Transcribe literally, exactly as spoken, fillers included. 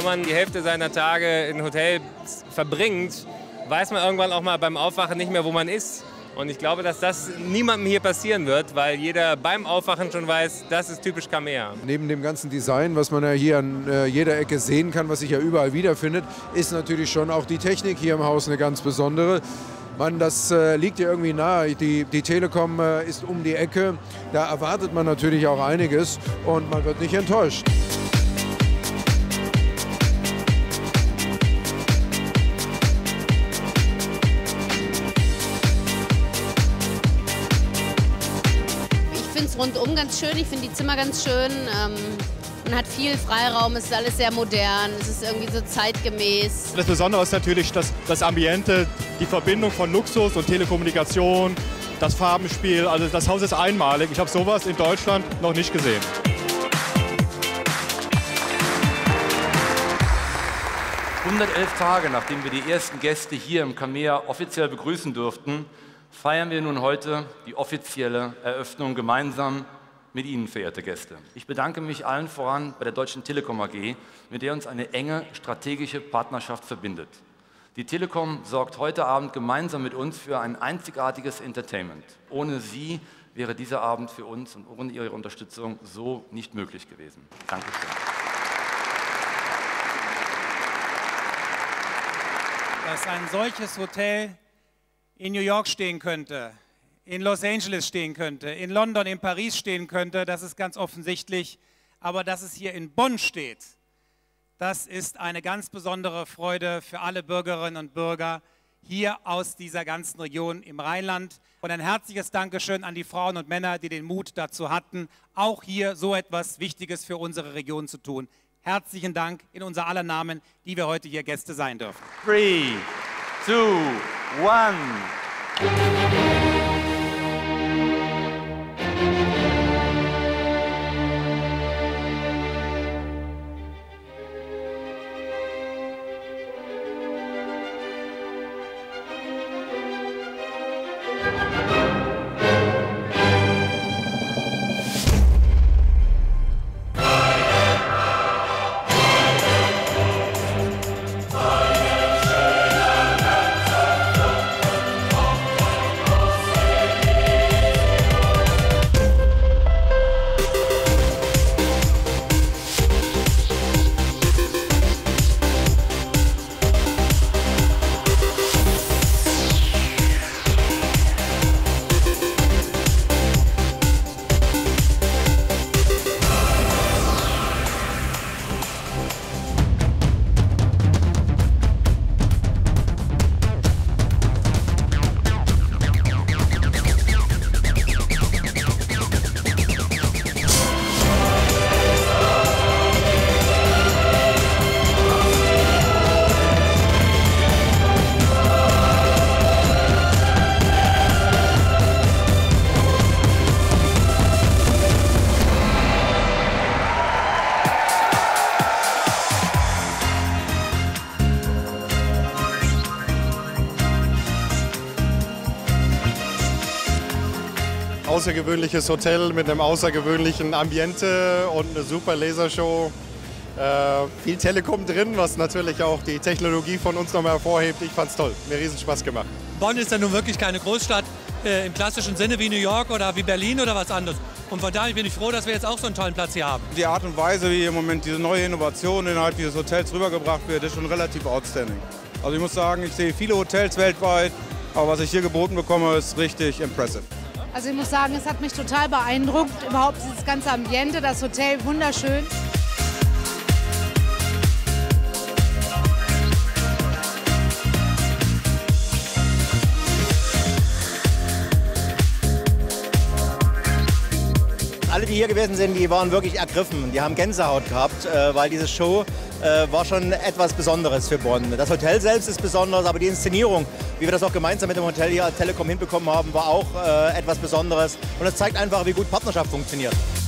man die Hälfte seiner Tage in Hotels verbringt, weiß man irgendwann auch mal beim Aufwachen nicht mehr, wo man ist. Und ich glaube, dass das niemandem hier passieren wird, weil jeder beim Aufwachen schon weiß, das ist typisch Kamea. Neben dem ganzen Design, was man ja hier an äh, jeder Ecke sehen kann, was sich ja überall wiederfindet, ist natürlich schon auch die Technik hier im Haus eine ganz besondere. Man, das äh, liegt ja irgendwie nahe. Die, die Telekom äh, ist um die Ecke. Da erwartet man natürlich auch einiges und man wird nicht enttäuscht. Ich finde es rundum ganz schön, ich finde die Zimmer ganz schön. Ähm, man hat viel Freiraum, es ist alles sehr modern, es ist irgendwie so zeitgemäß. Das Besondere ist natürlich das, das Ambiente, die Verbindung von Luxus und Telekommunikation, das Farbenspiel. Also das Haus ist einmalig. Ich habe sowas in Deutschland noch nicht gesehen. hundertelf Tage, nachdem wir die ersten Gäste hier im Kamea offiziell begrüßen durften, feiern wir nun heute die offizielle Eröffnung gemeinsam mit Ihnen, verehrte Gäste. Ich bedanke mich allen voran bei der Deutschen Telekom A G, mit der uns eine enge strategische Partnerschaft verbindet. Die Telekom sorgt heute Abend gemeinsam mit uns für ein einzigartiges Entertainment. Ohne Sie wäre dieser Abend für uns und ohne Ihre Unterstützung so nicht möglich gewesen. Dankeschön. Dass ein solches Hotel in New York stehen könnte, in Los Angeles stehen könnte, in London, in Paris stehen könnte, das ist ganz offensichtlich. Aber dass es hier in Bonn steht, das ist eine ganz besondere Freude für alle Bürgerinnen und Bürger hier aus dieser ganzen Region im Rheinland. Und ein herzliches Dankeschön an die Frauen und Männer, die den Mut dazu hatten, auch hier so etwas Wichtiges für unsere Region zu tun. Herzlichen Dank in unser aller Namen, die wir heute hier Gäste sein dürfen. Three, two, one. Außergewöhnliches Hotel mit einem außergewöhnlichen Ambiente und eine super Lasershow. Äh, viel Telekom drin, was natürlich auch die Technologie von uns nochmal hervorhebt. Ich fand's toll, mir riesen Spaß gemacht. Bonn ist ja nun wirklich keine Großstadt äh, im klassischen Sinne wie New York oder wie Berlin oder was anderes. Und von daher bin ich froh, dass wir jetzt auch so einen tollen Platz hier haben. Die Art und Weise, wie im Moment diese neue Innovation innerhalb dieses Hotels rübergebracht wird, ist schon relativ outstanding. Also ich muss sagen, ich sehe viele Hotels weltweit, aber was ich hier geboten bekomme, ist richtig impressive. Also ich muss sagen, es hat mich total beeindruckt, überhaupt dieses ganze Ambiente, das Hotel, wunderschön. Alle, die hier gewesen sind, die waren wirklich ergriffen. Die haben Gänsehaut gehabt, äh, weil diese Show äh, war schon etwas Besonderes für Bonn. Das Hotel selbst ist besonders, aber die Inszenierung, wie wir das auch gemeinsam mit dem Hotel hier als Telekom hinbekommen haben, war auch äh, etwas Besonderes. Und es zeigt einfach, wie gut Partnerschaft funktioniert.